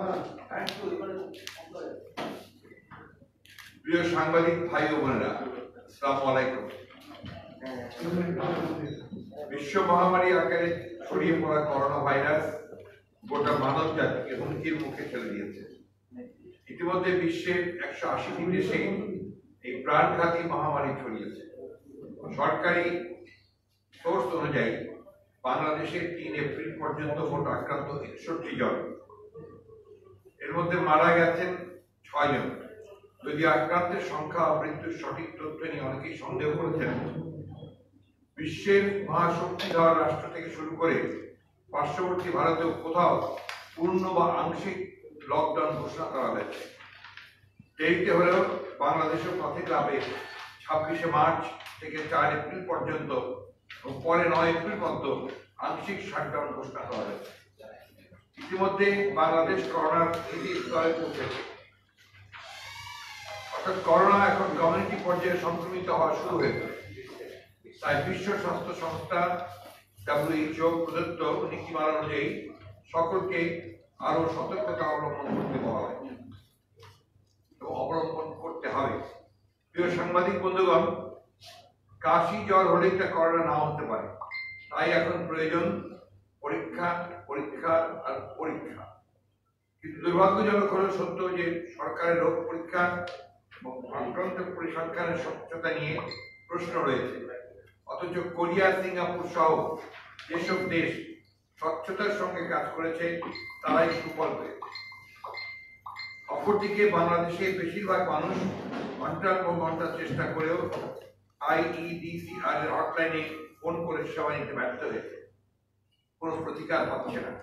প্রিয় সাংবাদিক ভাই ও বোনেরা, আসসালামু আলাইকুম। বিশ্ব মহামারী আকারে ছড়িয়ে পড়া করোনা ভাইরাস গোটা মানব জাতিকে হুমকির মুখে ঠেলে দিয়েছে। ইতিমধ্যে বিশ্বের 180টি দেশে এই প্রাণঘাতী মহামারী ছড়িয়েছে। সরকারি সোর্স অনুযায়ী বাংলাদেশে 3 এপ্রিল পর্যন্ত মোট আক্রান্ত 61 জন, এর মধ্যে মারা গেছেন 6 জন। যদি আক্রান্তের সংখ্যা ও মৃত্যুর সঠিক তথ্য নিয়ে অনেকেই সন্দেহ করেছেন। বিশ্বের মহাশক্তিধর রাষ্ট্র থেকে শুরু করে পার্শ্ববর্তী ভারতেও কোথাও পূর্ণ বা আংশিক লকডাউন ঘোষণা করা হয়েছে। দেরিতে হলেও বাংলাদেশের পথে ক্লাবে 26শে মার্চ থেকে 4 এপ্রিল পর্যন্ত ও পরে 9 এপ্রিল পর্যন্ত আংশিক শাটডাউন ঘোষণা করা হয়েছে। ইতিমধ্যে বাংলাদেশ করোনার তৃতীয় স্তরে পৌঁছেছে, অর্থাৎ করোনা এখন কমিউনিটি পর্যায়ে সংক্রমিত হওয়া শুরু হয়েছে। তাই বিশ্ব স্বাস্থ্য সংস্থা WHO প্রদত্ত নীতিমালা অনুযায়ী সকলকে আরো সতর্কতা অবলম্বন করতে বলা হয়েছে, অবলম্বন করতে হবে। প্রিয় সাংবাদিক বন্ধুগণ, কাশি জ্বর হলেই তা করোনা নাও হতে পারে, তাই এখন প্রয়োজন পরীক্ষা পরীক্ষা আর পরীক্ষা। কিন্তু দুর্ভাগ্যজনক হলো সত্য যে সরকারের রোগ পরীক্ষা এবং আক্রান্ত পরিসংখ্যানের স্বচ্ছতা নিয়ে প্রশ্ন রয়েছে। অথচ কোরিয়া, সিঙ্গাপুর সহ যেসব দেশ স্বচ্ছতার সঙ্গে কাজ করেছে তারাই সুফল পেয়েছে। অপরদিকে বাংলাদেশে বেশিরভাগ মানুষ ঘন্টার পর ঘন্টা চেষ্টা করেও IEDCR এর হটলাইনে ফোন করে সেবা নিতে ব্যর্থ হয়েছে, কোনো প্রতিকার পাচ্ছে না।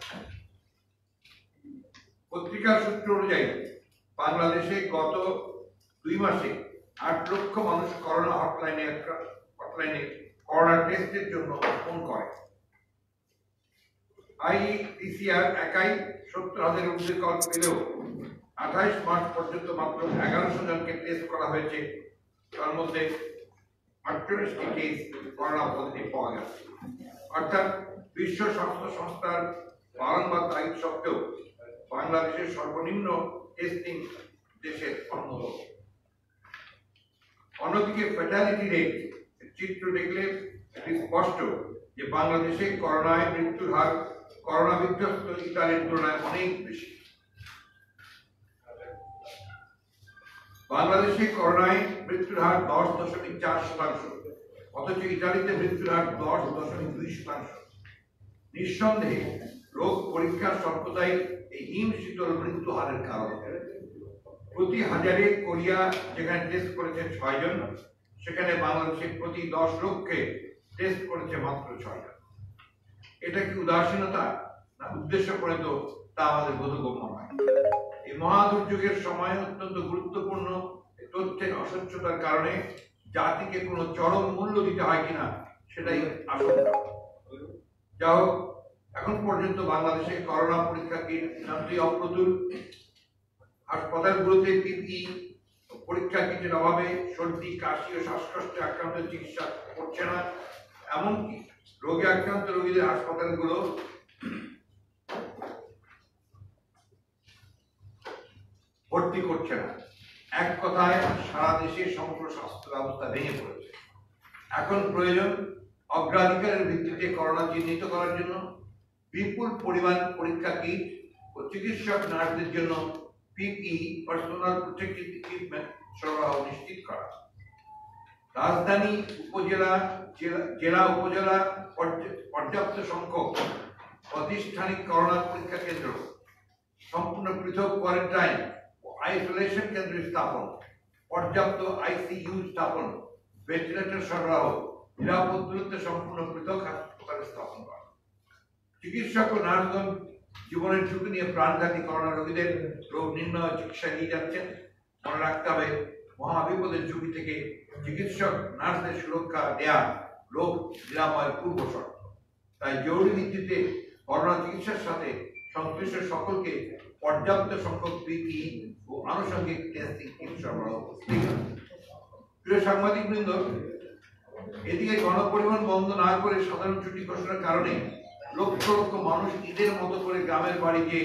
পত্রিকার সূত্র অনুযায়ী বাংলাদেশে গত 2 মাসে 8 লক্ষ মানুষ করোনা হটলাইনে করোনা টেস্টের জন্য ফোন করে। IEDCR একাই 70,000 ঊর্ধ্বে কল পেলেও 28 মার্চ পর্যন্ত মাত্র 1100 জনকে টেস্ট করা হয়েছে। তার মধ্যে 48টি কেস করোনা পজিটিভ পাওয়া গেছে। অর্থাৎ বিশ্ব স্বাস্থ্য সংস্থার বারংবার তাগিদ সত্ত্বেও বাংলাদেশের সর্বনিম্ন টেস্টিং দেশের অন্যতম। অন্যদিকে ফ্যাটালিটি রেট চিত্র দেখলে স্পষ্ট যে বাংলাদেশে করোনায় মৃত্যুর হার করোনা বিধ্বস্ত ইতালির তুলনায় অনেক বেশি। বাংলাদেশে করোনায় মৃত্যুর হার 10.4%, অথচ ইতালিতে মৃত্যুর হার 10.2%। নিঃসন্দেহে রোগ পরীক্ষার স্বল্পতাই এই হিম শীতল মৃত্যু হারের কারণ। প্রতি 1000-এ কোরিয়া যেখানে টেস্ট করেছে 6 জন, সেখানে বাংলাদেশে প্রতি 10 লক্ষে টেস্ট করেছে মাত্র 6 জন। এটা কি উদাসীনতা না উদ্দেশ্য প্রণীত, তা আমাদের বোধগম্য নয়। এই মহা দুর্যোগের সময় অত্যন্ত গুরুত্বপূর্ণ তথ্যের অস্বচ্ছতার কারণে জাতিকে কোনো চরম মূল্য দিতে হয় কিনা সেটাই আশঙ্কা। যা হোক, এখন পর্যন্ত বাংলাদেশে করোনা পরীক্ষা কিট যান্ত্রিক অপ্রতুল, হাসপাতালগুলোতে PPE পরীক্ষা কিটের অভাবে সর্দি, কাশি ও শ্বাসকষ্টে আক্রান্ত চিকিৎসা করছে না। এমনকি রোগে আক্রান্ত রোগীদের হাসপাতালগুলো ভর্তি করছে না। এক কথায় সারা দেশে সমগ্র স্বাস্থ্য ব্যবস্থা ভেঙে পড়েছে। এখন প্রয়োজন অগ্রাধিকারের ভিত্তিতে করোনা চিহ্নিত করার জন্য বিপুল পরিমাণ পরীক্ষা কিট ও চিকিৎসক নার্সদের জন্য PPE পার্সোনাল প্রোটেক্টিভ ইকুইপমেন্ট সরবরাহ নিশ্চিত করা। রাজধানী, উপজেলা, জেলা উপজেলা পর্যাপ্ত সংখ্যক প্রাতিষ্ঠানিক করোনা পরীক্ষা কেন্দ্র, সম্পূর্ণ পৃথক কোয়ারেন্টাইন ও আইসোলেশন কেন্দ্র স্থাপন, পর্যাপ্ত ICU স্থাপন, ভেন্টিলেটর সরবরাহ, নিরাপদ দূরত্বে সম্পূর্ণ পৃথক হাসপাতাল স্থাপন করা। চিকিৎসক ও নার্সগণ জীবনের ঝুঁকি নিয়ে প্রাণঘাতী করোনা রোগীদের রোগ নির্ণয় চিকিৎসা দিয়ে যাচ্ছেন। মনে রাখতে হবে, মহাবিপদের ঝুঁকি থেকে চিকিৎসক নার্সদের সুরক্ষা দেয়া রোগ নিরাময়ের পূর্ব শর্ত। তাই জরুরি ভিত্তিতে করোনা চিকিৎসার সাথে সংশ্লিষ্ট সকলকে পর্যাপ্ত সংখ্যক PPE ও আনুষঙ্গিক টেস্টিং কিট সরবরাহ করতে হবে। প্রিয় সাংবাদিক বৃন্দ, এদিকে গণপরিবহন বন্ধ না করে সাধারণ ছুটি ঘোষণার কারণে লক্ষ লক্ষ মানুষ ঈদের মতো করে গ্রামের বাড়ি গিয়ে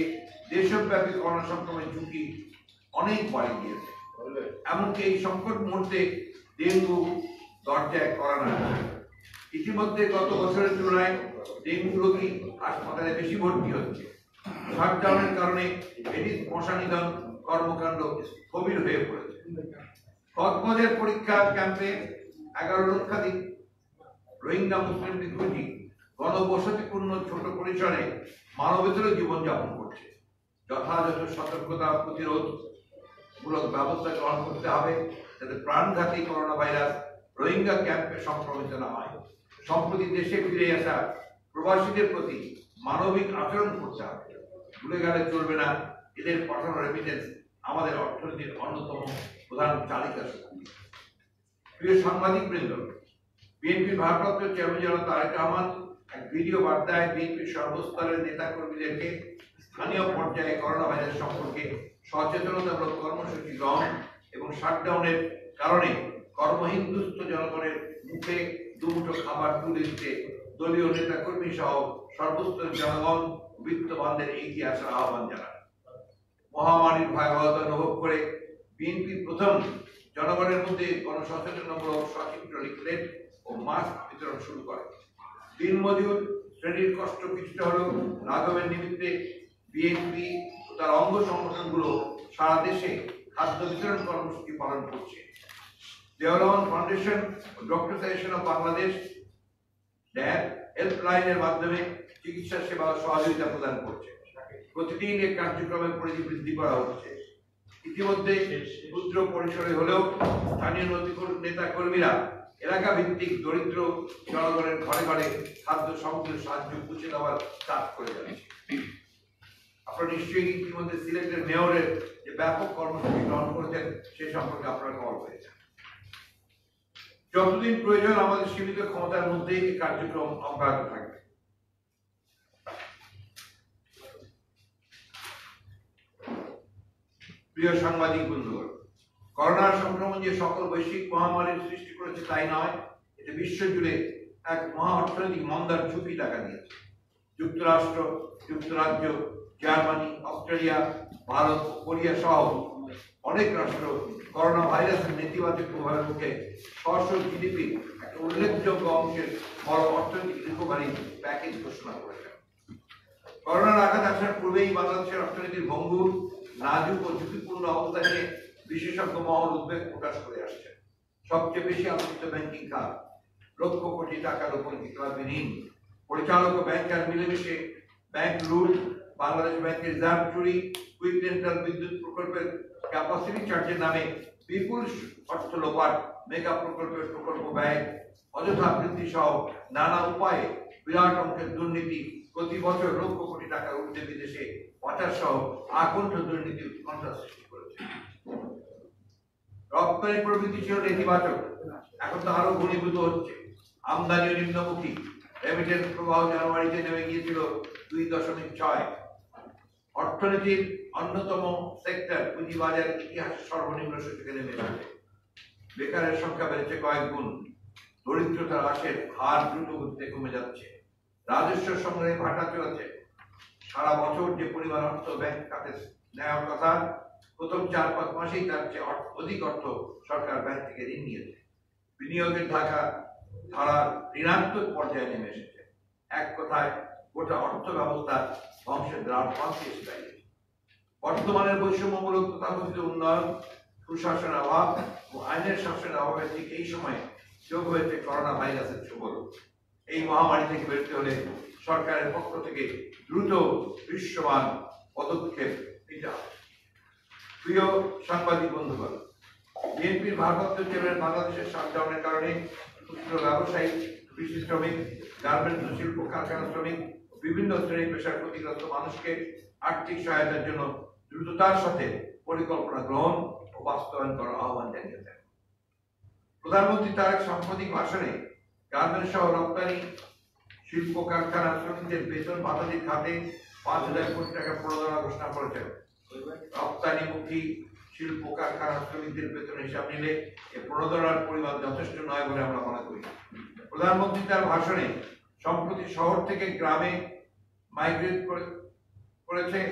দেশব্যাপী করোনা সংক্রমণের ঝুঁকি অনেক বাড়িয়ে দিয়েছে। এমনকি এই সংকট মুহূর্তে ডেঙ্গু দরজায় করা না। ইতিমধ্যে গত বছরের তুলনায় ডেঙ্গু রোগী হাসপাতালে বেশি ভর্তি হচ্ছে। শাটডাউনের কারণে এডিস মশা নিধন কর্মকাণ্ড স্থবির হয়ে পড়েছে। কক্সবাজার পরীক্ষা ক্যাম্পে 11 লক্ষাধিক রোহিঙ্গা মুসলিম রিফিউজি গণবসতিপূর্ণ ছোট পরিসরে মানবেতর জীবনযাপন করছে। যথাযথ সতর্কতা প্রতিরোধ মূলক ব্যবস্থা গ্রহণ করতে হবে যাতে প্রাণঘাতী করোনা ভাইরাস রোহিঙ্গা ক্যাম্পে সংক্রমিত না হয়। সম্প্রতি দেশে ফিরে আসা প্রবাসীদের প্রতি মানবিক আচরণ করতে হবে। ভুলে গেলে চলবে না, এদের পাঠানো রেমিটেন্স আমাদের অর্থনীতির অন্যতম প্রধান চালিকা শক্তি। প্রিয় সাংবাদিক বৃন্দ, বিএনপির ভারপ্রাপ্ত চেয়ারম্যান জনাব তারেক রহমান এক ভিডিও বার্তায় বিএনপির সর্বস্তরের নেতা কর্মীদেরকে স্থানীয় পর্যায়ে করোনা ভাইরাস সম্পর্কে সচেতনতামূলক কর্মসূচি গ্রহণ এবং শাটডাউনের কারণে কর্মহীন দুস্থ জনগণের মুখে দুমুঠো খাবার তুলে দিতে দলীয় নেতা কর্মী সহ সর্বস্তরের জনগণ বিত্তবানদের এগিয়ে আসার আহ্বান জানান। মহামারীর ভয়াবহতা অনুভব করে বিএনপি প্রথম জনগণের মধ্যে গণসচেতনতামূলক সচিত্র লিফলেট ও মাস্ক বিতরণ শুরু করে। দিনমজুর শ্রেণীর কষ্ট কিছুটা হলেও লাঘবের নিমিত্তে বিএনপি ও তার অঙ্গ সংগঠনগুলো সারা দেশে খাদ্য বিতরণ কর্মসূচি পালন করছে। জিয়াউর রহমান ফাউন্ডেশন ও doctor association of Bangladesh DAB হেল্পলাইনের মাধ্যমে চিকিৎসা সেবা সহযোগিতা প্রদান করছে। প্রতিদিন এই কার্যক্রমের পরিধি বৃদ্ধি করা হচ্ছে। ইতিমধ্যে ক্ষুদ্র পরিসরে হলেও স্থানীয় নেতা কর্মীরা এলাকা ভিত্তিক দরিদ্র জনগণের ঘরে ঘরে খাদ্য সামগ্রীর সাহায্য পৌঁছে দেওয়ার কাজ করে যাচ্ছে। আপনারা নিশ্চয়ই ইতিমধ্যে সিলেটের মেয়রের যে ব্যাপক কর্মসূচি গ্রহণ করেছেন সে সম্পর্কে আপনারা খবর পেয়েছেন। যতদিন প্রয়োজন আমাদের সীমিত ক্ষমতার মধ্যে এই কার্যক্রম অব্যাহত থাকবে। প্রিয় সাংবাদিক বন্ধুগণ, করোনা সংক্রমণ যে সকল বৈশ্বিক মহামারীর সৃষ্টি করেছে তাই নয়, এতে বিশ্বজুড়ে এক মহা অর্থনৈতিক মন্দার ঝুঁকি দেখা দিয়েছে। যুক্তরাষ্ট্র, যুক্তরাজ্য, জার্মানি, অস্ট্রেলিয়া, ভারত, কোরিয়া সহ অনেক রাষ্ট্র করোনা ভাইরাসের নেতিবাচক প্রভাবের মুখে জিডিপি একটা উল্লেখযোগ্য অংশের বড় অর্থনৈতিক রিকভারি প্যাকেজ ঘোষণা করেছে। করোনার আঘাত আসার পূর্বেই বাংলাদেশের অর্থনীতির ভঙ্গুর, নাজুক ও ঝুঁকিপূর্ণ অবস্থা নিয়ে বিশেষজ্ঞ মহল উদ্বেগ প্রকাশ করে আসছে। সবচেয়ে বেশি আলোচিত ব্যাংকিং খাত, লক্ষ কোটি টাকার উপর বিক্রয় ঋণ, পরিচালক ও ব্যাংকার মিলেমিশে ব্যাংক লুট, বাংলাদেশ ব্যাংকের রিজার্ভ চুরি, কুইক রেন্টাল বিদ্যুৎ প্রকল্পের ক্যাপাসিটি চার্জের নামে বিপুল অর্থ লোপাট, মেগা প্রকল্পের প্রকল্প ব্যয় অযথা বৃদ্ধি সহ নানা উপায়ে বিরাট অঙ্কের দুর্নীতি, প্রতি বছর লক্ষ কোটি টাকা ঊর্ধ্বে বিদেশে পাচার সহ আকণ্ঠ দুর্নীতি উৎকণ্ঠা সৃষ্টি করেছে। রপ্তানি প্রবৃদ্ধি ছিল নেতিবাচক, এখন তা আরো ঘনীভূত হচ্ছে। আমদানি নিম্নমুখী, রেমিটেন্স প্রবাহ জানুয়ারিতে নেমে গিয়েছিল 2.6। অর্থনীতির অন্যতম সেক্টর পুঁজিবাজার ইতিহাসের সর্বনিম্ন সূচকে নেমে এসেছে। বেকারের সংখ্যা বেড়েছে কয়েক গুণ, দরিদ্রতার হ্রাসের হার দ্রুত গতিতে কমে যাচ্ছে। রাজস্ব সংগ্রহে ভাটা চলেছে। সারা বছর যে পরিমাণ অর্থ ব্যাংক খাতে নেওয়ার কথা, প্রথম 4-5 মাসেই তার চেয়ে অধিক অর্থ সরকার ব্যাংক থেকে ঋণ নিয়েছে। বিনিয়োগের ধারা ঋণাত্মক পর্যায়ে নেমে এসেছে। এক কথায় গোটা অর্থ ব্যবস্থা ধ্বংসের দ্বার প্রান্তে এসে দাঁড়িয়েছে। বর্তমানের বৈষম্যমূলক তথাকথিত উন্নয়ন, সুশাসনের অভাব ও আইনের শাসনের অভাবের ঠিক এই সময়ে যোগ হয়েছে করোনা ভাইরাসের ছোবল। এই মহামারী থেকে বেরোতে হলে সরকারের পক্ষ থেকে দ্রুত দৃশ্যমান পদক্ষেপ নিতে হবে। প্রিয় সাংবাদিক বন্ধুগণ, বিএনপির ভারপ্রাপ্ত চেয়ারম্যান বাংলাদেশের শাটডাউনের কারণে ক্ষুদ্র ব্যবসায়ী, কৃষি শ্রমিক, গার্মেন্টস শিল্প কারখানা শ্রমিক, বিভিন্ন শ্রেণী পেশার ক্ষতিগ্রস্ত মানুষকে আর্থিক সহায়তার জন্য দ্রুততার সাথে পরিকল্পনা গ্রহণ ও বাস্তবায়ন করার আহ্বান জানিয়েছেন। প্রধানমন্ত্রী তার এক সাম্প্রতিক ভাষণে গার্মেন্টস সহ রপ্তানি শিল্প কারখানা শ্রমিকদের বেতন ভাতাদির খাতে 5,000 কোটি টাকা প্রণোদনা ঘোষণা করেছেন। রপ্তানিমুখী শিল্প কারখানা শ্রমিকদের বেতন হিসাব নিলে এই প্রণোদনার পরিমাণ যথেষ্ট নয় বলে আমরা মনে করি। প্রধানমন্ত্রী তার ভাষণে সম্প্রতি শহর থেকে গ্রামে মাইগ্রেট করেছে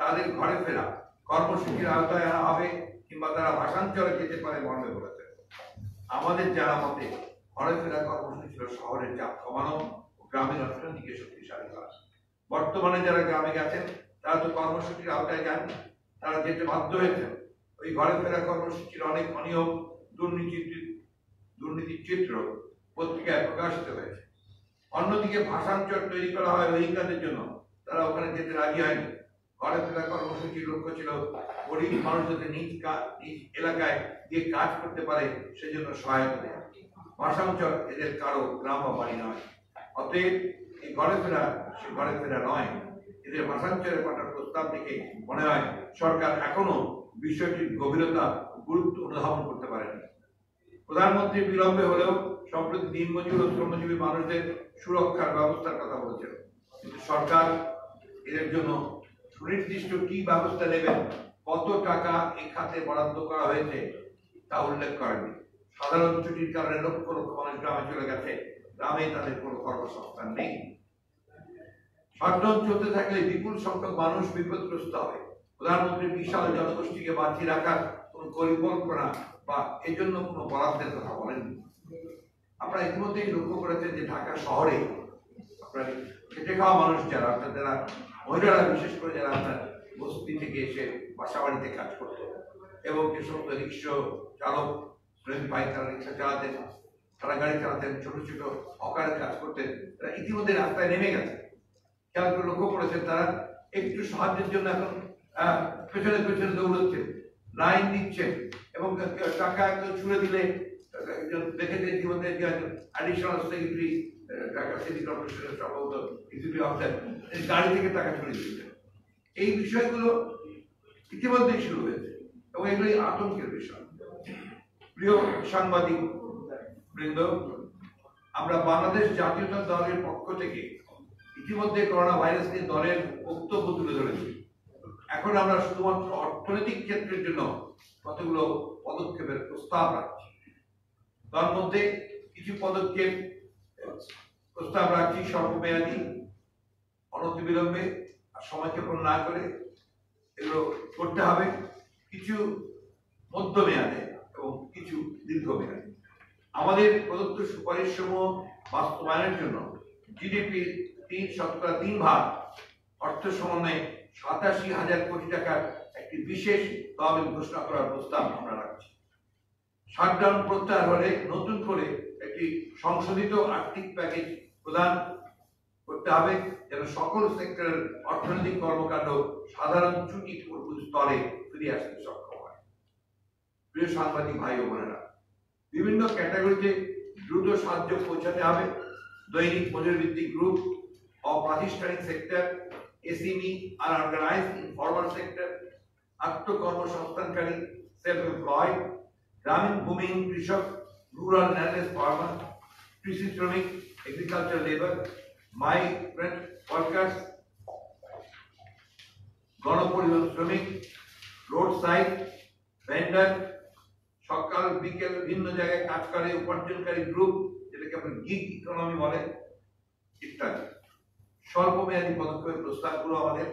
তাদের ঘরে ফেরা কর্মসূচির আওতায় আনা হবে কিংবা তারা ভাষান্তরে যেতে পারে মর্মে বলেছে। আমাদের জানা মতে ঘরে ফেরা কর্মসূচি ছিল শহরের চাপ কমানো ও গ্রামের অর্থনীতিকে শক্তিশালী করা। বর্তমানে যারা গ্রামে গেছেন তারা তো কর্মসূচির আওতায় যাননি, তারা যেতে বাধ্য হয়েছেন। ওই ঘরে ফেরা কর্মসূচির অনেক অনিয়ম দুর্নীতির চিত্র পত্রিকায় প্রকাশিত হয়েছে। অন্যদিকে ভাষান্তর তৈরি করা হয় রোহিঙ্গাদের জন্য, তারা ওখানে যেতে রাজি হয়নি। ঘরে ফেরা কর্মসূচির লক্ষ্য ছিল গরিব মানুষ যাতে নিজ এলাকায় গিয়ে কাজ করতে পারে সেজন্য সহায়তা দেয়। ভাষান্তর এদের কারো গ্রাম বা বাড়ি নয়। অতএব এই ঘরে ফেরা সে ঘরে ফেরা নয়। এদের ভাষান্তরে পাঠার প্রস্তাব দেখে মনে হয় সরকার এখনো বিষয়টির গভীরতা গুরুত্ব অনুধাবন করতে পারেনি। প্রধানমন্ত্রী বিলম্বে হলেও সম্প্রতি দিনমজুর ও শ্রমজীবী মানুষদের সুরক্ষার ব্যবস্থার কথা বলেছেন, কিন্তু সরকার এদের জন্য সুনির্দিষ্ট কি ব্যবস্থা নেবেন, কত টাকা এই খাতে বরাদ্দ করা হয়েছে তা উল্লেখ করেনি। সাধারণ ছুটির কারণে লক্ষ লক্ষ মানুষ গ্রামে চলে গেছে, গ্রামে তাদের কোনো কর্মসংস্থান নেই। শটডাউন চলতে থাকলে বিপুল সংখ্যক মানুষ বিপদগ্রস্ত হবে। প্রধানমন্ত্রী বিশাল জনগোষ্ঠীকে বাঁচিয়ে রাখার কোন পরিকল্পনা বা এই জন্য কোনো বরাদ্দের কথা বলেননি। আপনারা ইতিমধ্যেই লক্ষ্য করেছেন যে ঢাকা শহরে আপনার খেটে খাওয়া মানুষ যারা মহিলারা বিশেষ করে যারা আপনার বস্তি থেকে এসে বাসা বাড়িতে কাজ করতো এবং যে সমস্ত রিক্সা চালক ভাই তারা রিক্সা চালাতেন, তারা গাড়ি চালাতেন, ছোট ছোট হকারের কাজ করতেন, তারা ইতিমধ্যে রাস্তায় নেমে গেছে। খেয়াল করে লক্ষ্য করেছেন তারা একটু সাহায্যের জন্য এখন পেছনে পেছনে দৌড়চ্ছেন, লাইন দিচ্ছেন এবং টাকা একদম ছুড়ে দিলে একজন দেখেছে ইতিমধ্যে অ্যাডিশনাল সেক্রেটারি ঢাকা সিটি কর্পোরেশনের সম্ভবত এক্সিকিউটিভ অফিসার গাড়ি থেকে টাকা ছুড়ে দিচ্ছেন। এই বিষয়গুলো ইতিমধ্যেই শুরু হয়েছে এবং এগুলি আতঙ্কের বিষয়। প্রিয় সাংবাদিক বৃন্দ, আমরা বাংলাদেশ জাতীয়তা দলের পক্ষ থেকে ইতিমধ্যে করোনা ভাইরাস নিয়ে দলের বক্তব্য তুলে ধরেছি। এখন আমরা শুধুমাত্র অর্থনৈতিক ক্ষেত্রের জন্য কতগুলো পদক্ষেপের প্রস্তাব রাখছি। তার মধ্যে কিছু পদক্ষেপ প্রস্তাব রাখছি স্বল্পমেয়াদী, অনতিবিলম্বে আর সময়ক্ষেপণ না করে এগুলো করতে হবে। কিছু মধ্যমেয়াদে এবং কিছু দীর্ঘমেয়াদে। আমাদের প্রদত্ত সুপারিশ সমূহ বাস্তবায়নের জন্য জিডিপির 3% অর্থ সমন্বয়ে 87,000 কোটি টাকার একটি বিশেষ তহবিল ঘোষণা করার প্রস্তাব আমরা রাখছি। শাটডাউন প্রত্যাহার হলে নতুন করে একটি সংশোধিত আর্থিক প্যাকেজ প্রদান করতে হবে যেন সকল সেক্টরের অর্থনৈতিক কর্মকাণ্ড সাধারণ ছুটি স্তরে ফিরে আসতে সক্ষম হয়। প্রিয় সাংবাদিক ভাই ও বোনেরা, বিভিন্ন ক্যাটাগরিতে দ্রুত সাহায্য পৌঁছাতে হবে। দৈনিক মজুরি ভিত্তিক গ্রুপ, অপ্রাতিষ্ঠানিক সেক্টর, এসএমই আর অর্গানাইজড ইনফর্মাল সেক্টর, আত্মকর্মসংস্থানকারী সেলফ এমপ্লয়েড, গ্রামীণ ভূমিহীন কৃষক, রুরাল ল্যান্ডলেস ফার্মার, কৃষি শ্রমিক, এগ্রিকালচার লেবার, মাইগ্রেন্ট ওয়ার্কার্স, গণপরিবহন শ্রমিক, রোড সাইড ভেন্ডার, সকাল বিকেল ভিন্ন জায়গায় কাজ করে উপার্জনকারী গ্রুপ, যেটাকে আপনি গিগ ইকোনমি বলেন, ইত্যাদি। স্বল্পমেয়াদী পদক্ষেপের প্রস্তাবগুলো আমাদের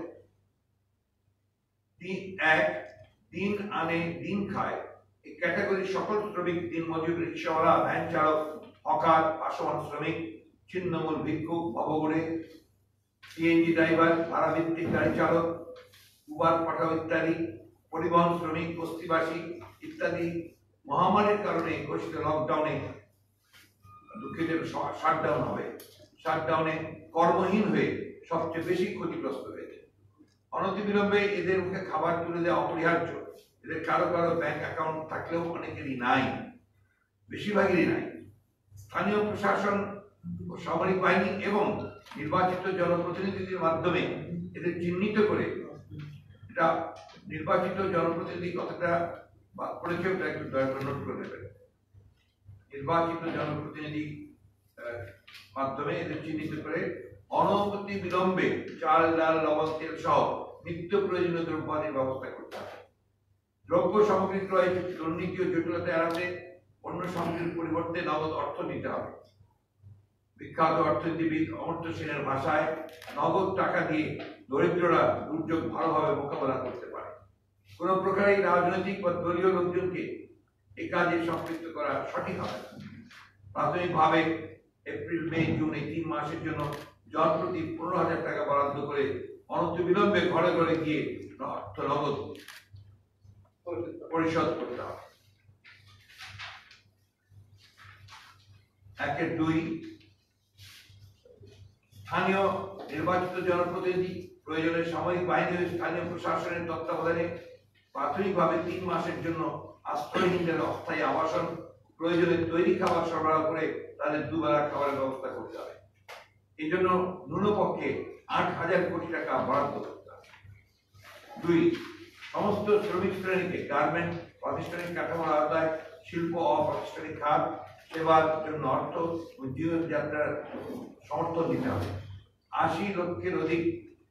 দিন আনে দিন খায় এই ক্যাটাগরির সকল শ্রমিক, দিন মজুর, রিক্সাওয়ালা, ভ্যান চালক, হকার, পাশোয়ান শ্রমিক, ছিন্নমূল ভিক্ষুক, ভবঘুরে, সিএনজি ড্রাইভার, ভাড়া ভিত্তিক গাড়ি চালক, উবার পাঠাও ইত্যাদি, পরিবহন শ্রমিক, বস্তিবাসী ইত্যাদি মহামারীর কারণে ঘোষিত লকডাউনে দুঃখিত শাটডাউন হবে, শাটডাউনে কর্মহীন হয়ে সবচেয়ে বেশি ক্ষতিগ্রস্ত হয়েছে। অনতিবিলম্বে এদের মুখে খাবার তুলে দেওয়া অপরিহার্য। এদের কারো কারো ব্যাংক অ্যাকাউন্ট থাকলেও অনেকেরই নাই, বেশিরভাগেরই নাই। স্থানীয় প্রশাসন ও সামরিক বাহিনী এবং নির্বাচিত জনপ্রতিনিধিদের মাধ্যমে এদের চিহ্নিত করে, এটা নির্বাচিত জনপ্রতিনিধি কতটা করেছে ওটা একটু দয়া করে নোট করে নেবেন। নির্বাচিত জনপ্রতিনিধি মাধ্যমে এদের চিহ্নিত করে অনবরত বিলম্বে চাল, ডাল, লবণ, তেল সহ নিত্য প্রয়োজনীয় দ্রব্যাদির ব্যবস্থা করতে হবে। দ্রব্য সামগ্রী ক্রয়ে দুর্নীতি ও জটিলতা এড়াতে অন্য সামগ্রীর পরিবর্তে নগদ অর্থ দিতে হবে। বিখ্যাত অর্থনীতিবিদ অমর্ত্য সেনের ভাষায় নগদ টাকা দিয়ে দরিদ্ররা দুর্যোগ ভালোভাবে মোকাবেলা করতে পারে। কোন প্রকারেই রাজনৈতিক বা দলীয় লোকজনকে এই কাজে সম্পৃক্ত করা সঠিক হবে না। প্রাথমিকভাবে এপ্রিল, মে, জুন এই 3 মাসের জন্য জন প্রতি 15,000 টাকা বরাদ্দ করে অনতিবিলম্বে ঘরে ঘরে গিয়ে অর্থ নগদ পরিশোধ করতে হবে। 1-2 স্থানীয় নির্বাচিত জনপ্রতিনিধি প্রয়োজনে সামরিক বাহিনী ও স্থানীয় প্রশাসনের তত্ত্বাবধানে প্রাথমিকভাবে 3 মাসের জন্য আশ্রয়হীনদের অস্থায়ী আবাসন, প্রয়োজনে তৈরি খাবার সরবরাহ করে তাদের দুবেলা খাবারের ব্যবস্থা করতে হবে। এই জন্য ন্যূনপক্ষে 8,000 কোটি টাকা বরাদ্দ করতে হবে। 2 সমস্ত শ্রমিক শ্রেণীকে গার্মেন্ট, প্রাতিষ্ঠানিক কাঠামোর আওতায় শিল্প, অপ্রাতিষ্ঠানিক খাত, সেবার জন্য অর্থ ও জীবনযাত্রার সমর্থন দিতে হবে। 80 লক্ষের অধিক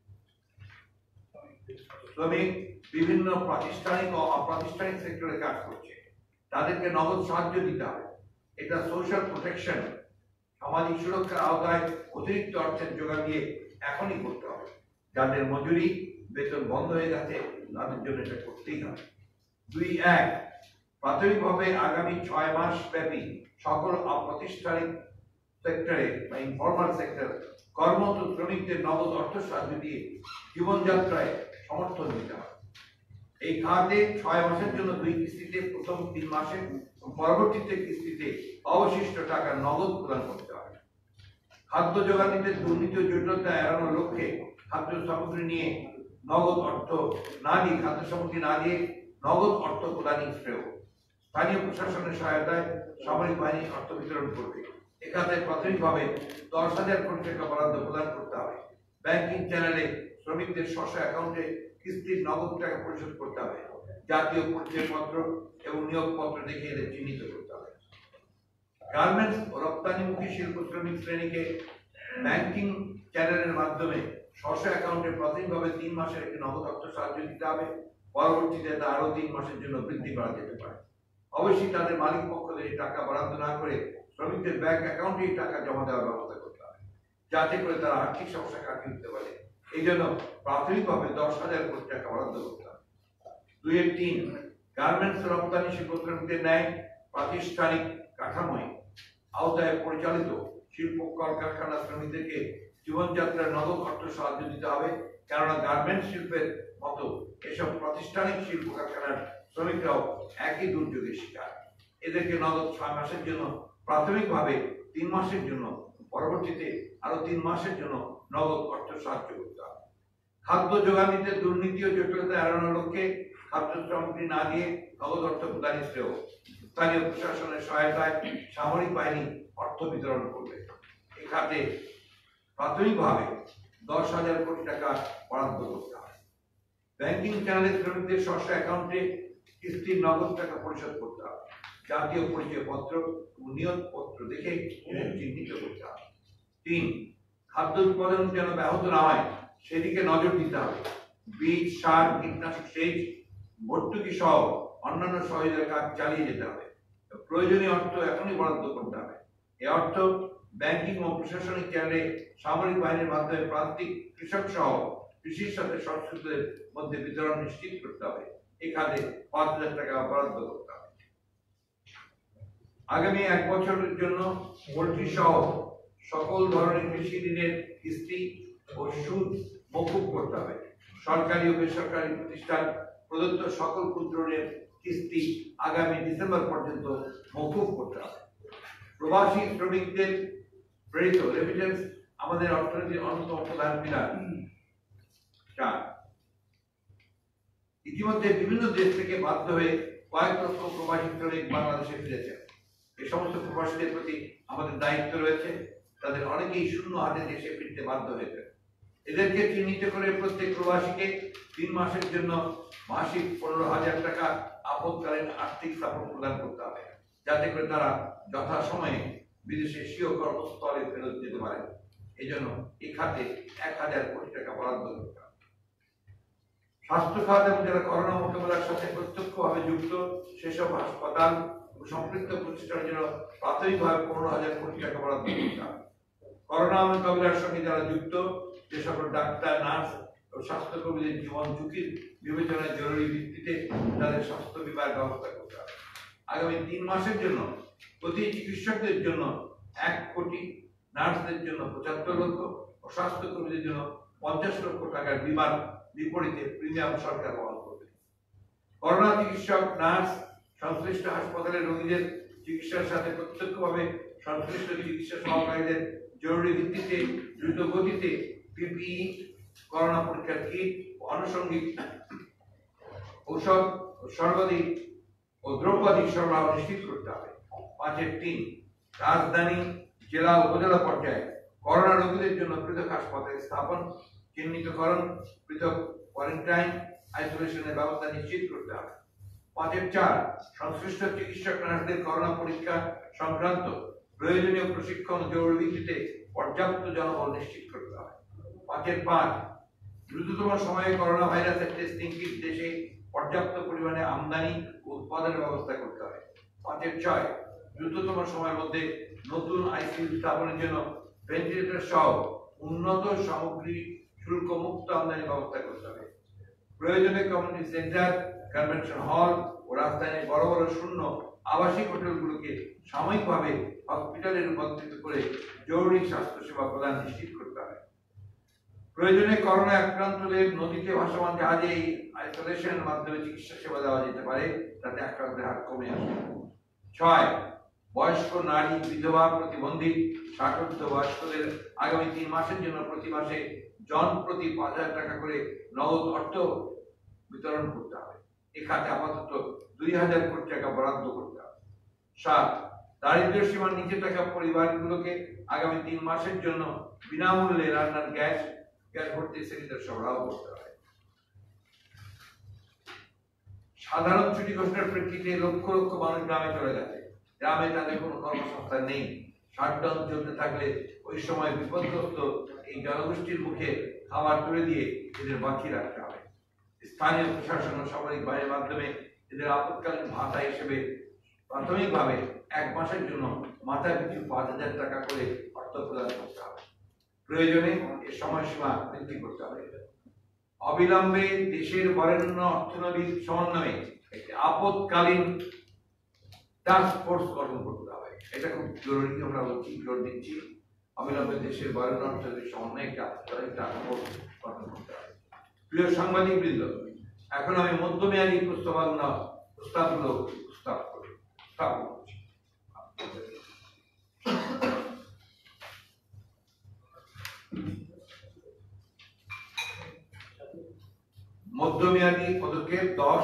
শ্রমিক বিভিন্ন প্রাতিষ্ঠানিক ও অপ্রাতিষ্ঠানিক সেক্টরে কাজ করছে, তাদেরকে নগদ সাহায্য দিতে হবে। এটা সোশ্যাল প্রোটেকশন, সামাজিক সুরক্ষার আওতায় অতিরিক্ত অর্থের যোগান দিয়ে এখনই করতে হবে। যাদের মজুরি, বেতন বন্ধ হয়ে গেছে তাদের জন্য এটা করতেই হবে। 2.1 প্রাথমিকভাবে আগামী 6 মাস ব্যাপী সকল অপ্রাতিষ্ঠানিক সেক্টরে বা ইনফর্মাল সেক্টর কর্মরত শ্রমিকদের নগদ অর্থ সাহায্য দিয়ে জীবনযাত্রায় সমর্থন দিতে হবে। এই খাতে 6 মাসের জন্য 2 কিস্তিতে প্রথম 3 মাসে, পরবর্তীতে কিস্তিতে অবশিষ্ট টাকা নগদ প্রদান করতে হবে। খাদ্য যোগানিতে দুর্নীতি ও জটিলতা এড়ানোর লক্ষ্যে খাদ্য সামগ্রী নিয়ে নগদ অর্থ না দিয়ে, খাদ্য সামগ্রী না দিয়ে নগদ অর্থ প্রদানই শ্রেয়। স্থানীয় প্রশাসনের সহায়তায় সামরিক বাহিনী অর্থ বিতরণ করবে। এখানে প্রাথমিকভাবে 10,000 কোটি টাকা বরাদ্দ প্রদান করতে হবে। ব্যাংকিং চ্যানেলে শ্রমিকদের স্ব অ্যাকাউন্টে কিস্তির নগদ টাকা পরিশোধ করতে হবে। জাতীয় পরিচয়পত্র এবং নিয়োগপত্র দেখে এদের চিহ্নিত করতে হবে। গার্মেন্টস ও রপ্তানিমুখী শিল্প শ্রমিক শ্রেণীকে ব্যাংকিং চ্যানেলের মাধ্যমে স্ব অ্যাকাউন্টে প্রাথমিকভাবে 3 মাসের একটি নগদ অর্থ সাহায্য দিতে হবে। পরবর্তীতে তা আরো 3 মাসের জন্য বৃদ্ধি করা যেতে পারে। অবশ্যই তাদের মালিক পক্ষ থেকে টাকা বরাদ্দ না করে শ্রমিকদের ব্যাংক অ্যাকাউন্টে টাকা জমা দেওয়ার ব্যবস্থা করতে হবে, যাতে করে তারা আর্থিক সমস্যা কাটিয়ে উঠতে পারে। এই জন্য প্রাথমিকভাবে 10,000 কোটি টাকা বরাদ্দ করতে হবে। 2.3 গার্মেন্টস রপ্তানি শিল্প শ্রমিকদের ন্যায় প্রাতিষ্ঠানিক কাঠামোয় আওতায় পরিচালিত শিল্প কলকারখানা শ্রমিকদেরকে জীবনযাত্রার নগদ অর্থ সাহায্য দিতে হবে। কেননা গার্মেন্টস শিল্পের মতো এসব প্রাতিষ্ঠানিক শিল্প কারখানার শ্রমিকরাও একই দুর্যোগের শিকার। এদেরকে নগদ 6 মাসের জন্য, প্রাথমিকভাবে 3 মাসের জন্য, পরবর্তীতে আরো 3 মাসের জন্য নগদ অর্থ সাহায্য করতে হবে। খাদ্য যোগানিতে দুর্নীতি ও জটিলতা এড়ানোর লক্ষ্যে খাদ্য সামগ্রী না দিয়ে নগদ অর্থ প্রদানই শ্রেয়। স্থানীয় প্রশাসনের সহায়তায় সামরিক বাহিনী অর্থ বিতরণ করবে। এই খাতে প্রাথমিকভাবে 10,000 কোটি টাকা বরাদ্দ করতে হবে। ব্যাংকিং চ্যানেলের শ্রমিকদের স্ব অ্যাকাউন্টে কিস্তির নগদ টাকা পরিশোধ করতে হবে। জাতীয় পরিচয়পত্র ও নিয়োগপত্র দেখে চিহ্নিত করতে হবে। 3 খাদ্য উৎপাদন যেন ব্যাহত না হয় সেদিকে নজর দিতে হবে। বীজ, সার, কীটনাশক, সেচ, ভর্তুকি সহ অন্যান্য সহায়তার কাজ চালিয়ে যেতে হবে। প্রয়োজনীয় অর্থ এখনই বরাদ্দ করতে হবে। এই অর্থ ব্যাংকিং ও প্রশাসনিক চ্যানেলে সামরিক বাহিনীর মাধ্যমে প্রান্তিক কৃষক সহ কৃষির সাথে সংশ্লিষ্টদের মধ্যে বিতরণ নিশ্চিত করতে হবে। এই খাতে 5,000 টাকা বরাদ্দ করতে হবে। আগামী 1 বছরের জন্য পোল্ট্রি সহ সকল ধরনের কৃষি ঋণের কিস্তি ও সুদ মওকুফ করতে হবে। সরকারি ও বেসরকারি প্রতিষ্ঠান প্রদত্ত সকল ক্ষুদ্র ঋণের কিস্তি আগামী ডিসেম্বর পর্যন্ত মওকুফ করতে হবে। প্রবাসী শ্রমিকদের প্রেরিত রেমিটেন্স আমাদের অর্থনীতির অন্যতম প্রধান পিলার। 4 ইতিমধ্যে বিভিন্ন দেশ থেকে বাধ্য হয়ে কয়েক লক্ষ প্রবাসী শ্রমিক বাংলাদেশে ফিরেছে। এই সমস্ত প্রবাসীদের প্রতি আমাদের দায়িত্ব রয়েছে। তাদের অনেকেই শূন্য হাতে দেশে ফিরতে বাধ্য হয়েছে। এদেরকে চিহ্নিত করে প্রত্যেক প্রবাসীকে 3 মাসের জন্য মাসিক 15,000 টাকা আপদকালীন আর্থিক সাপোর্ট প্রদান করতে হবে, যাতে করে তারা যথাসময়ে বিদেশে স্বীয় কর্মস্থলে ফেরত যেতে পারে। এই জন্য এই খাতে 1,000 কোটি টাকা বরাদ্দ করতে হবে। স্বাস্থ্য খাত এবং যারা করোনা মোকাবেলার সাথে প্রত্যক্ষভাবে যুক্ত সেসব হাসপাতাল ও সম্পৃক্ত প্রতিষ্ঠানের জন্য প্রাথমিকভাবে 15,000 কোটি টাকা বরাদ্দ করতে হবে। করোনা মোকাবিলার সঙ্গে যারা যুক্ত, যে সকল ডাক্তার, নার্স ও স্বাস্থ্যকর্মীদের জীবন ঝুঁকির বিবেচনায় জরুরি ভিত্তিতে তাদের স্বাস্থ্য বিমার ব্যবস্থা করতে হবে। আগামী 3 মাসের জন্য প্রতি চিকিৎসকদের জন্য 1 কোটি, নার্সদের জন্য 75 লক্ষ ও স্বাস্থ্যকর্মীদের জন্য 50 লক্ষ টাকার বিমার বিপরীতে প্রিমিয়াম সরকার বহন করবে। করোনা চিকিৎসক, নার্স সংশ্লিষ্ট হাসপাতালের রোগীদের চিকিৎসার সাথে প্রত্যক্ষভাবে সংশ্লিষ্ট চিকিৎসা সহকারীদের জরুরি ভিত্তিতে দ্রুত গতিতে পিপিই, করোনা পরীক্ষার কিট, আনুষঙ্গিক ঔষধ ও সর্বাধিক ও দ্রব্যাদি সরবরাহ নিশ্চিত করতে হবে। 5.3 রাজধানী, জেলা, উপজেলা পর্যায়ে করোনা রোগীদের জন্য পৃথক হাসপাতাল স্থাপন, চিহ্নিতকরণ, পৃথক কোয়ারেন্টাইন, আইসোলেশনের ব্যবস্থা নিশ্চিত করতে হবে। 5.4 সংশ্লিষ্ট চিকিৎসক, নার্সদের করোনা পরীক্ষা সংক্রান্ত প্রয়োজনীয় প্রশিক্ষণ জরুরি ভিত্তিতে পর্যাপ্ত জনবল নিশ্চিত করতে হবে। 5.5 দ্রুততম সময়ে করোনা ভাইরাসের টেস্টিং কিট দেশে পর্যাপ্ত পরিমাণে আমদানি ও উৎপাদনের ব্যবস্থা করতে হবে। 5.6 দ্রুততম সময়ের মধ্যে নতুন আইসিইউ স্থাপনের জন্য ভেন্টিলেটর সহ উন্নত সামগ্রী শুল্ক মুক্ত আমদানি ব্যবস্থা করতে হবে। প্রয়োজনে কমিউনিটি সেন্টার, কনভেনশন হল ও রাজধানীর বড় বড় শূন্য আবাসিক হোটেলগুলোকে সাময়িকভাবে হসপিটালে রূপান্তরিত করে জরুরি স্বাস্থ্য সেবা প্রদান নিশ্চিত করতে হবে। প্রয়োজনে করোনা আক্রান্তদের নদীতে ভাসমান জাহাজে এই আইসোলেশনের মাধ্যমে চিকিৎসা সেবা দেওয়া যেতে পারে, তাতে আক্রান্তের হার কমে আসে। 6 বয়স্ক, নারী, বিধবা, প্রতিবন্ধী, 60 বয়স্কদের আগামী 3 মাসের জন্য প্রতি মাসে জন প্রতি 5,000 টাকা করে নগদ অর্থ বিতরণ করতে হবে। এ খাতে আপাতত 2,000 কোটি টাকা বরাদ্দ করতে হবে। 7 দারিদ্র্য সীমার নিচে থাকা পরিবারগুলোকে আগামী 3 মাসের জন্য বিনামূল্যে রান্নার গ্যাস ভর্তি সিলিন্ডার সরবরাহ করতে হবে। সাধারণ ছুটি ঘোষণার প্রেক্ষিতে লক্ষ লক্ষ মানুষ গ্রামে চলে গেছে। গ্রামে তাদের কোনো কর্মসংস্থান নেই। শাটডাউন চলতে থাকলে ওই সময় বিপদগ্রস্ত এই জনগোষ্ঠীর মুখে খাবার তুলে দিয়ে এদের বাঁচিয়ে রাখতে হবে। স্থানীয় প্রশাসন ও সামরিক বাহিনীর মাধ্যমে এদের আপৎকালীন ভাতা হিসেবে প্রাথমিকভাবে 1 মাসের জন্য মাথা পিছু 5,000 টাকা করে অর্থ প্রদান করতে হবে। প্রয়োজনে এর সময়সীমা বৃদ্ধি করতে হবে। অবিলম্বে দেশের বরেণ্য অর্থনৈতিক সমন্বয়ে একটি আপৎকালীন টাস্ক ফোর্স গঠন করতে হবে। এটা খুব জরুরি, আমরা বলছি, জোর দিচ্ছি। অবিলম্বে দেশের বরেণ্য অর্থনৈতিক সমন্বয়ে একটি আপৎকালীন টাস্ক ফোর্স গঠন করতে হবে। প্রিয় সাংবাদিক বৃন্দ, এখন আমি মধ্যমেয়াদী প্রস্তাবনা প্রস্তাবগুলো স্থাপন করছি। মধ্যমেয়াদী পদক্ষেপ 10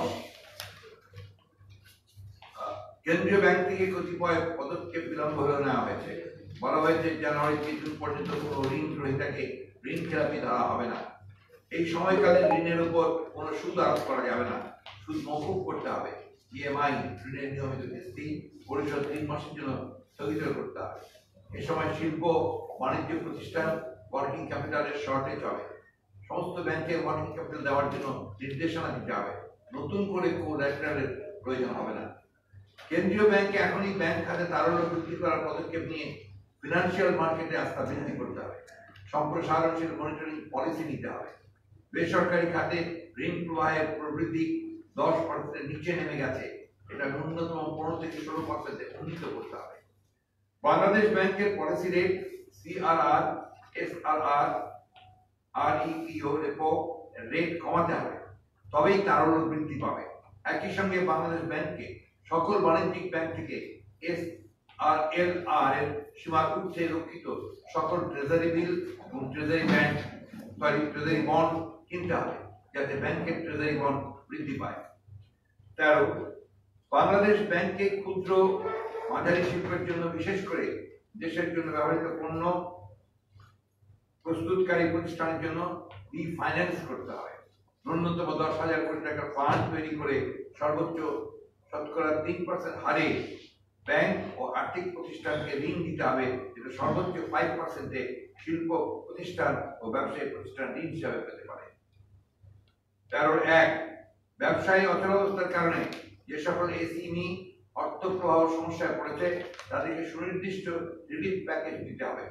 কেন্দ্রীয় ব্যাংক থেকে কতিপয় পদক্ষেপ বিলম্ব হলেও নেওয়া হয়েছে। বলা হয়েছে জানুয়ারি 3 জুন পর্যন্ত কোনো ঋণ গ্রহীতাকে ঋণ খেলাপি ধরা হবে না। এই সময়কালে ঋণের উপর কোনো সুদ আরোপ করা যাবে না, সুদ মওকুফ করতে হবে। ইএমআই, ঋণের নিয়মিত কিস্তি পরিশোধ 3 মাসের জন্য স্থগিত করতে হবে। এ সময় শিল্প বাণিজ্য প্রতিষ্ঠান ওয়ার্কিং ক্যাপিটালের শর্টেজ হবে। সমস্ত ব্যাংকের ওয়ার্কিং ক্যাপিটাল দেওয়ার জন্য নির্দেশনা দিতে হবে। নতুন করে কোল্যাটারালের প্রয়োজন হবে না। কেন্দ্রীয় ব্যাংকে এখনই ব্যাংক খাতে তারল্য বৃদ্ধি করার পদক্ষেপ নিয়ে ফিনান্সিয়াল মার্কেটে আস্থা বৃদ্ধি করতে হবে। সম্প্রসারণশীল মনিটরিং পলিসি নিতে হবে। বেসরকারি খাতে ঋণ প্রবাহের প্রবৃদ্ধি 10% নিচে নেমে গেছে, এটা ন্যূনতম 15 থেকে 16% উন্নীত করতে হবে। বাংলাদেশ ব্যাংকের policy rate CRR, SRR, REPO repo rate কমাতে হবে, তবেই তারল্য বৃদ্ধি পাবে। একই সঙ্গে বাংলাদেশ ব্যাংককে সকল বাণিজ্যিক ব্যাংক থেকে এসআরএলআর এর সীমার ঊর্ধ্বে রক্ষিত সকল ট্রেজারি বিল এবং ট্রেজারি বন্ড কিনতে হবে, যাতে ব্যাংকের ট্রেজারি বন্ড বৃদ্ধি পায়। 13 বাংলাদেশ ব্যাংকে ক্ষুদ্র মাঝারি শিল্পের জন্য, বিশেষ করে দেশের জন্য ব্যবহৃত পণ্য প্রস্তুতকারী প্রতিষ্ঠানের জন্য রিফাইন্যান্স করতে হবে। ন্যূনতম 10,000 কোটি টাকার ফান্ড তৈরি করে সর্বোচ্চ 3% হারে ব্যাংক ও আর্থিক প্রতিষ্ঠানকে ঋণ দিতে হবে, যেটা সর্বোচ্চ 5% শিল্প প্রতিষ্ঠান ও ব্যবসায়ী প্রতিষ্ঠান ঋণ হিসাবে পেতে পারে। 13.1 ব্যবসায়ী অচলাবস্থার কারণে যে সকল এসএমই অর্থ প্রবাহ সমস্যায় পড়েছে তাদেরকে সুনির্দিষ্ট রিলিফ প্যাকেজ দিতে হবে।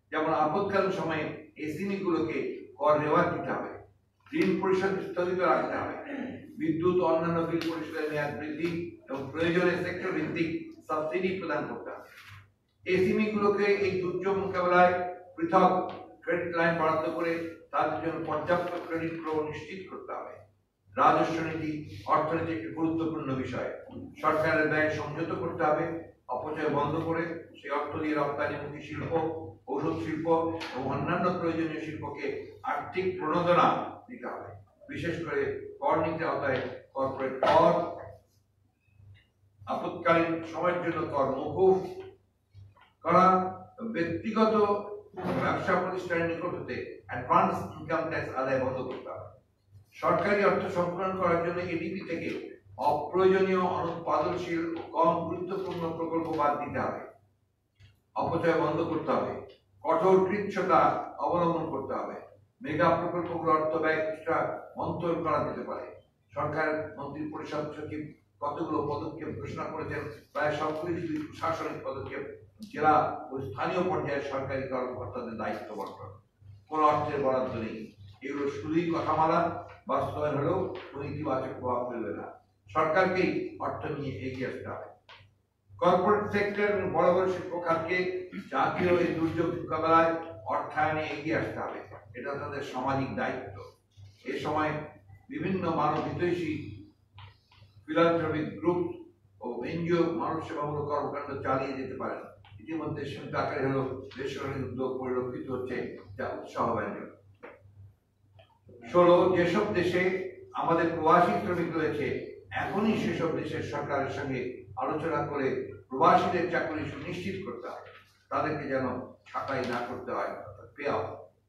যেমন আপৎকালীন সময়ে এসএমই গুলোকে কর রেওয়াজ দিতে হবে, ঋণ পরিশোধ স্থগিত রাখতে হবে, বিদ্যুৎ ও অন্যান্য বিল পরিশোধের মেয়াদ বৃদ্ধি এবং প্রয়োজনে সেক্টর ভিত্তিক সাবসিডি প্রদান করতে হবে। এসএমই গুলোকে এই দুর্যোগ মোকাবেলায় পৃথক ক্রেডিট লাইন বরাদ্দ করে তাদের জন্য পর্যাপ্ত ক্রেডিট ফ্লো নিশ্চিত করতে হবে। রাজস্ব নীতি অর্থনীতি একটি গুরুত্বপূর্ণ বিষয়। সরকারের ব্যয় সংযত করতে হবে, অপচয় বন্ধ করে সেই অর্থ দিয়ে রপ্তানিমুখী শিল্প, ঔষধ শিল্প এবং অন্যান্য প্রয়োজনীয় শিল্পকে আর্থিক প্রণোদনা দিতে হবে। বিশেষ করে কর নীতি আওতায় কর্পোরেট কর, আপৎকালীন সময়ের জন্য কর মওকুফ করা, ব্যক্তিগত ব্যবসা প্রতিষ্ঠানের নিকট হতে অ্যাডভান্স ইনকাম ট্যাক্স আদায় বন্ধ করতে হবে। সরকারি অর্থ সংকলন করার জন্য এডিপি থেকে অপ্রয়োজনীয় অনুৎপাদনশীল ও কম গুরুত্বপূর্ণ প্রকল্প বাদ দিতে হবে। অপচয় বন্ধ করতে হবে, কঠোর কৃচ্ছতা অবলম্বন করতে হবে। মেগা প্রকল্পগুলো অর্থ ব্যয় কিছুটা মন্থর করা যেতে পারে। সরকার মন্ত্রী পরিষদ সচিব কতগুলো পদক্ষেপ ঘোষণা করেছেন, প্রায় সবগুলি প্রশাসনিক পদক্ষেপ জেলা ও স্থানীয় পর্যায়ে সরকারি কর্মকর্তাদের দায়িত্ব বন্টন। কোন অর্থের বরাদ্দ নেই, এগুলো শুধুই কথামালা, বাস্তবায়ন হলেও কোনো ইতিবাচক প্রভাব ফেলবে না। সরকারকেই অর্থ নিয়ে এগিয়ে আসতে হবে। কর্পোরেট সেক্টর এবং বড় বড় শিল্প খাতকে জাতীয় এই দুর্যোগ মোকাবেলায় অর্থায়নে এগিয়ে আসতে হবে, এটা তাদের সামাজিক দায়িত্ব। এ সময় বিভিন্ন মানব হিতৈষী ফিলান্থ্রপিক গ্রুপ ও এনজিও মানব সেবামূলক কর্মকাণ্ড চালিয়ে যেতে পারেন। ইতিমধ্যে সীমিত আকারে হলেও বেসরকারি উদ্যোগ পরিলক্ষিত হচ্ছে, যা উৎসাহব্যঞ্জক। 16 যেসব দেশে আমাদের প্রবাসী শ্রমিক রয়েছে, এখনই সেসব দেশের সরকারের সঙ্গে আলোচনা করে প্রবাসীদের চাকরি সুনিশ্চিত করতে হবে, তাদেরকে যেন ছাঁটাই না করতে হয়, পেয়াও।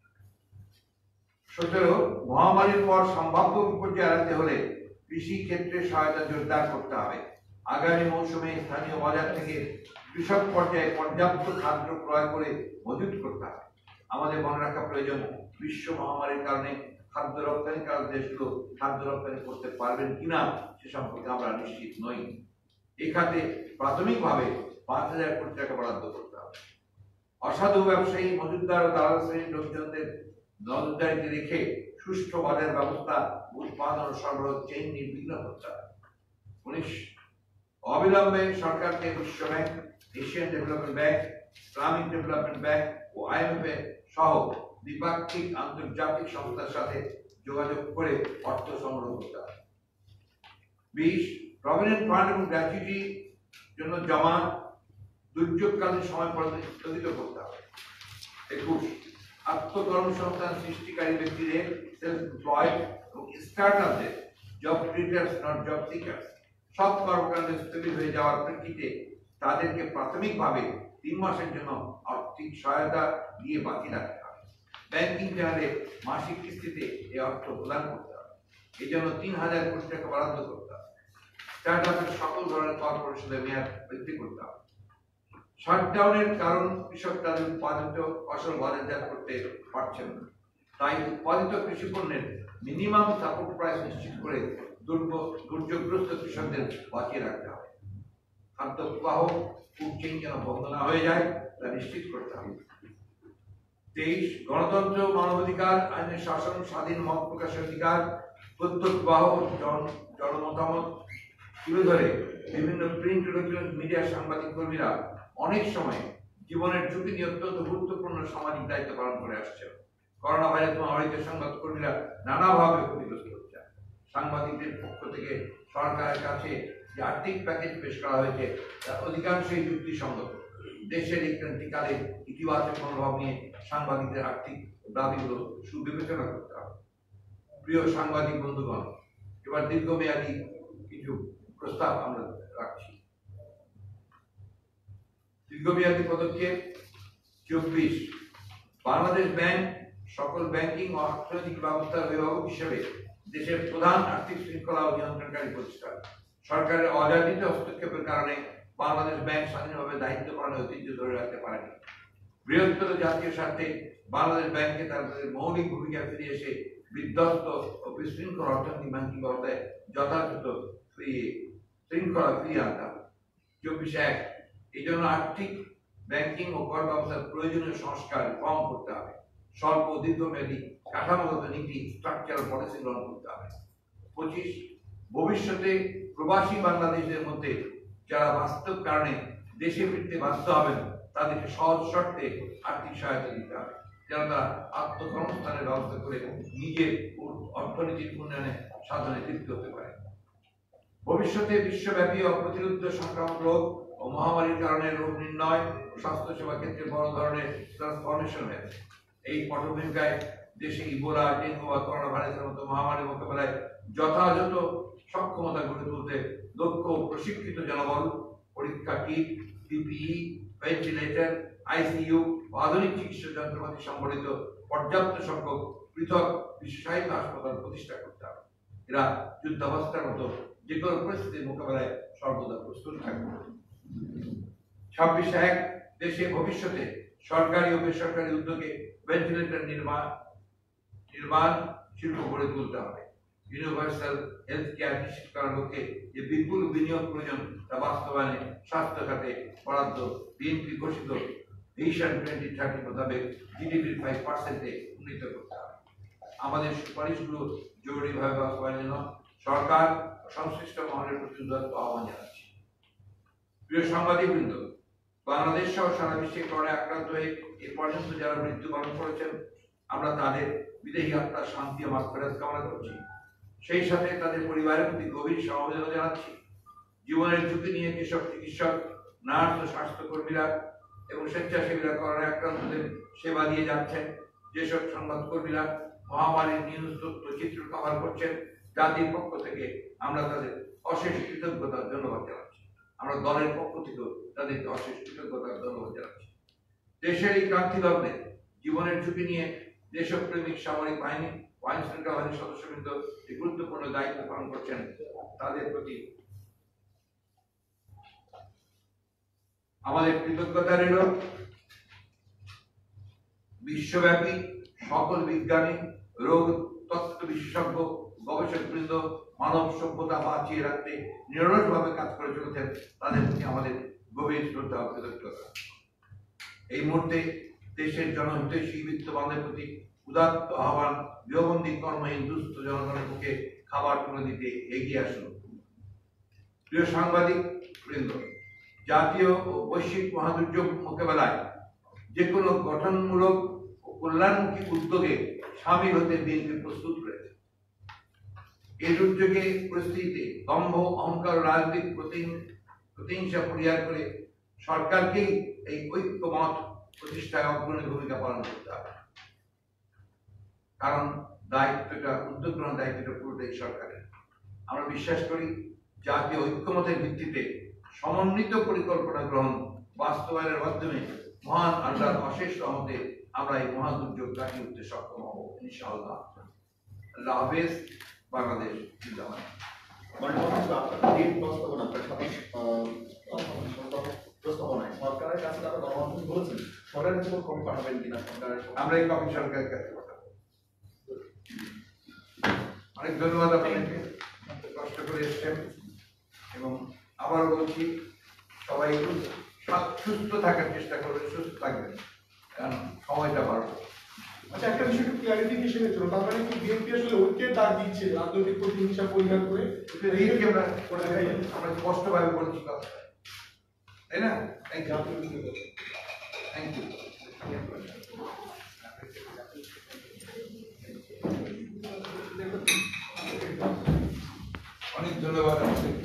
17 মহামারীর পর সম্ভাব্য বিপর্যয় এড়াতে হলে কৃষি ক্ষেত্রে সহায়তা জোরদার করতে হবে। আগামী মৌসুমে স্থানীয় বাজার থেকে কৃষক পর্যায়ে পর্যাপ্ত খাদ্য ক্রয় করে মজুত করতে হবে। আমাদের মনে রাখা প্রয়োজন, বিশ্ব মহামারীর কারণে খাদ্য রপ্তানিকারক দেশগুলো খাদ্য রপ্তানি করতে পারবেন কিনা সে সম্পর্কে আমরা নিশ্চিত নই। এই খাতে প্রাথমিকভাবে 5,000 কোটি টাকা বরাদ্দ করতে হবে। অসাধু ব্যবসায়ী, মজুতদার ও দালাল শ্রেণীর লোকজনদের নজরদারিতে রেখে সুষ্ঠু বাজার ব্যবস্থা, উৎপাদন ও সরবরাহ চেইন নির্বিঘ্ন করতে হবে। 19 অবিলম্বে সরকারকে বিশ্ব bank, Asian Development Bank, Islamic Development Bank ও IMF সহ দ্বিপাক্ষিক আন্তর্জাতিক সংস্থার সাথে যোগাযোগ করে অর্থ সংগ্রহ করতে হবে। 20 প্রভিডেন্ট ফান্ড এবং গ্র্যাচুইটি জন্য জমা দুর্যোগকালীন সময় পর্যন্ত স্থগিত করতে হবে। 21 আত্মকর্মসংস্থান সৃষ্টিকারী ব্যক্তিদের, সেলফ এমপ্লয়েড এবং স্টার্টআপদের, job creators not job seekers, সব কর্মকাণ্ড স্থগিত হয়ে যাওয়ার প্রেক্ষিতে তাদেরকে প্রাথমিকভাবে 3 মাসের জন্য আর্থিক সহায়তা দিয়ে বাকি রাখতে হবে। ব্যাংকিং চ্যানেলে মাসিক কিস্তিতে এই অর্থ প্রদান করতে হবে। এই জন্য 3,000 কোটি টাকা বরাদ্দ করতে হবে। স্টার্টআপের সকল ধরনের কর পরিশোধের মেয়াদ বৃদ্ধি করতে হবে। শাটডাউনের কারণ কৃষক তাদের উৎপাদিত ফসল বাজারজাত করতে পারছেন না, তাই উৎপাদিত কৃষি পণ্যের মিনিমাম সাপোর্ট প্রাইস নিশ্চিত করে দুর্যোগগ্রস্ত কৃষকদের বাঁচিয়ে রাখতে হবে। খাদ্য প্রবাহ ফুড চেইন যেন বন্ধ না হয়ে যায় তা নিশ্চিত করতে হবে। 23 গণতন্ত্র, মানবাধিকার, আইনের শাসন, স্বাধীন মত প্রকাশের অধিকার, তথ্য প্রবাহ, জনমতামত তুলে ধরে বিভিন্ন প্রিন্ট ইলেকট্রনিক মিডিয়া সাংবাদিক কর্মীরা অনেক সময় জীবনের ঝুঁকি নিয়ে অত্যন্ত গুরুত্বপূর্ণ সামাজিক দায়িত্ব পালন করে আসছে। করোনা ভাইরাস মহামারীতে সংবাদ কর্মীরা নানাভাবে ক্ষতিগ্রস্ত হচ্ছে। সাংবাদিকদের পক্ষ থেকে সরকারের কাছে যে আর্থিক প্যাকেজ পেশ করা হয়েছে তার অধিকাংশই যুক্তিসঙ্গত। দেশের এই ক্রান্তিকালে ইতিবাচক মনোভাব নিয়ে সাংবাদিকদের আর্থিক দাবিগুলো সুবিবেচনা করতে হবে। প্রিয় সাংবাদিক বন্ধুগণ, এবার দীর্ঘমেয়াদী কিছু প্রস্তাব আমরা রাখছি। দীর্ঘমেয়াদী পদক্ষেপ 24 বাংলাদেশ ব্যাংক সকল ব্যাংকিং ও অর্থনৈতিক ব্যবস্থার অভিভাবক হিসেবে দেশের প্রধান আর্থিক শৃঙ্খলা ও নিয়ন্ত্রণকারী প্রতিষ্ঠান। সরকারের অযাচিত হস্তক্ষেপের কারণে বাংলাদেশ ব্যাংক স্বাধীনভাবে দায়িত্ব পালনের ঐতিহ্য ধরে রাখতে পারেনি। বৃহত্তর জাতীয় স্বার্থে বাংলাদেশ ব্যাংকে তাদের মৌলিক ভূমিকা ফিরে এসে বিধ্বস্ত ও বিশৃঙ্খল অর্থনৈতিক ব্যাংকিং ব্যবস্থায় যথাযথ শৃঙ্খলা ফিরিয়ে আনতে হবে। 24-1 এই জন্য আর্থিক ব্যাংকিং ও কর ব্যবস্থার প্রয়োজনীয় সংস্কার কম করতে হবে। স্বল্প ও দীর্ঘমেয়াদী কাঠামোগত নীতি স্ট্রাকচারাল পলিসি গ্রহণ করতে হবে। 25 ভবিষ্যতে প্রবাসী বাংলাদেশিদের মধ্যে যারা বাস্তব কারণে দেশে ফিরতে বাধ্য হবেন তাদেরকে সহজ শর্তে আর্থিক সহায়তা দিতে হবে, যেন তারা আত্মকর্মস্থানের ব্যবস্থা করে নিজের অর্থনীতির উন্নয়নে সাধনে তৃপ্ত হতে পারে। ভবিষ্যতে বিশ্বব্যাপী অপ্রতিরোধ্য সংক্রামক রোগ ও মহামারীর কারণে রোগ নির্ণয় ও স্বাস্থ্যসেবা ক্ষেত্রে বড় ধরনের ট্রান্সফরমেশন হয়েছে। এই পটভূমিকায় দেশে ইবোলা, ডেঙ্গু বা করোনা ভাইরাসের মতো মহামারী মোকাবেলায় যথাযথ সক্ষমতা গড়ে তুলতে দক্ষ ও প্রশিক্ষিত জনবল, পরীক্ষা কিট, পিপিই, ভেন্টিলেটর, আইসিইউ ও আধুনিক চিকিৎসা যন্ত্রপাতি সম্বলিত পর্যাপ্ত সংখ্যক পৃথক বিশেষায়িত হাসপাতাল প্রতিষ্ঠা করতে হবে। এরা যুদ্ধাবস্থার মতো যে কোনো পরিস্থিতির মোকাবেলায় সর্বদা প্রস্তুত থাকবে। 26/1 দেশে ভবিষ্যতে সরকারি ও বেসরকারি উদ্যোগে ভেন্টিলেটর নির্মাণ শিল্প গড়ে তুলতে হবে। ইউনিভার্সাল হেলথ কেয়ার নিশ্চিত করার লক্ষ্যে যে বিপুল বিনিয়োগ প্রয়োজন তা বাস্তবায়নে স্বাস্থ্য খাতে বরাদ্দ বিএনপি ঘোষিত ভিশন 2030 মোতাবেক জিডিপির 5%-এ উন্নীত করতে হবে। আমাদের সুপারিশগুলো জরুরিভাবে বাস্তবায়নের জন্য সরকার ও সংশ্লিষ্ট মহলের প্রতি উদাত্ত আহ্বান জানাচ্ছি। প্রিয় সাংবাদিকবৃন্দ, বাংলাদেশ সহ সারা বিশ্বে করোনা আক্রান্ত হয়ে এ পর্যন্ত যারা মৃত্যুবরণ করেছেন, আমরা তাদের বিদেহী আত্মার শান্তি ও মাগফিরাত কামনা করছি। সেই সাথে তাদের পরিবারের প্রতি গভীর সমবেদনা জানাচ্ছি। জীবনের ঝুঁকি নিয়ে যেসব চিকিৎসক, নার্স ও স্বাস্থ্যকর্মীরা এবং স্বেচ্ছাসেবীরা করোনা আক্রান্তদের সেবা দিয়ে যাচ্ছেন, যেসব সংবাদকর্মীরা মহামারীর নিউজ তথ্য চিত্র কভার করছেন, জাতির পক্ষ থেকে আমরা তাদের অশেষ কৃতজ্ঞতার ধন্যবাদ জানাচ্ছি। আমরা দলের পক্ষ থেকেও তাদেরকে অশেষ কৃতজ্ঞতার ধন্যবাদ জানাচ্ছি। দেশের এই ক্রান্তি লগ্নে জীবনের ঝুঁকি নিয়ে দেশপ্রেমিক সামরিক বাহিনী, আইন শৃঙ্খলা বাহিনীর সদস্যবৃন্দ যে গুরুত্বপূর্ণ দায়িত্ব পালন করছেন, তাদের প্রতি আমাদের কৃতজ্ঞতা রইল। বিশ্বব্যাপী সকল বিজ্ঞানী, রোগ তত্ত্ব বিশেষজ্ঞ, গবেষকবৃন্দ মানব সভ্যতা বাঁচিয়ে রাখতে নিরলসভাবে কাজ করে চলেছেন, তাদের প্রতি আমাদের গভীর শ্রদ্ধা ও কৃতজ্ঞতা। এই মুহূর্তে দেশের জনহিতৈষী বিত্তবানদের প্রতি উদাত্ত আহ্বান, গৃহবন্দী কর্মহীন দুস্থ জনগণের মুখে খাবার তুলে দিতে এগিয়ে আসুন। প্রিয় সাংবাদিক বৃন্দ, জাতীয় ও বৈশ্বিক মহাদুর্যোগ মোকাবেলায় যে কোনো গঠনমূলক ও কল্যাণমুখী উদ্যোগে সামিল হতে বিএনপি প্রস্তুত রয়েছে। এই দুর্যোগে পরিস্থিতিতে দম্ভ, অহংকার, রাজনৈতিক প্রতিহিংসা পরিহার করে সরকারকেই এই ঐক্যমত প্রতিষ্ঠায় অগ্রণী ভূমিকা পালন করতে হবে। কারণ উদ্যোগ গ্রহণ দায়িত্বটা পুরোটাই সরকারের। আমরা বিশ্বাস করি জাতীয় ঐক্যমতের ভিত্তিতে সমন্বিত পরিকল্পনা গ্রহণ বাস্তবায়নের মাধ্যমে মহান আল্লাহর অশেষ রহমতে আমরা এই মহাদুর্যোগ কাটিয়ে উঠতে সক্ষম হব ইনশাআল্লাহ। আল্লাহ হাফেজ। বাংলাদেশ জিন্দাবাদ। সরকারের কাছে তারা গণমাধ্যমে বলেছেন সরকারের কাছে কোনো কপি পাঠাবেন কিনা? আমরা এই কপি সরকারের কাছে পাঠাবো। অনেক ধন্যবাদ আপনাদেরকে, কষ্ট করে এসছেন, এবং আবার বলছি সবাই একটু সুস্থ থাকার চেষ্টা করবেন, সুস্থ থাকবেন, কারণ সময়টা বাড়বে। আচ্ছা, একটা বিষয় একটু ক্লারিফিকেশনের জন্য, তার মানে কি বিএনপি আসলে ঐক্যের ডাক দিচ্ছে রাজনৈতিক প্রতিহিংসা পরিহার করে? আমরা স্পষ্টভাবে বলছি কথা, তাই না? Thank you. অনেক ধন্যবাদ।